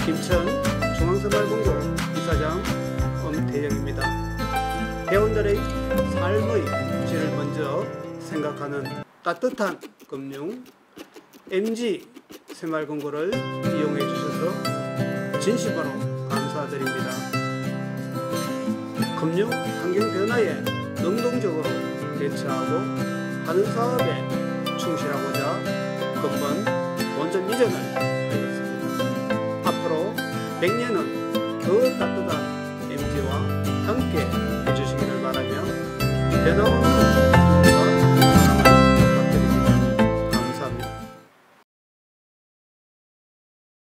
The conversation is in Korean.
김천 중앙새마을본고 이사장 엄태영입니다. 회원들의 삶의 질을 먼저 생각하는 따뜻한 금융 MG새마을본고를 이용해 주셔서 진심으로 감사드립니다. 금융 환경 변화에 능동적으로 대처하고 하는 사업에 충실하고자 근본 본점 이전을 하였습니다. 앞으로 100년은 더 따뜻한 MG와 함께 해주시기를 바라며 변화없는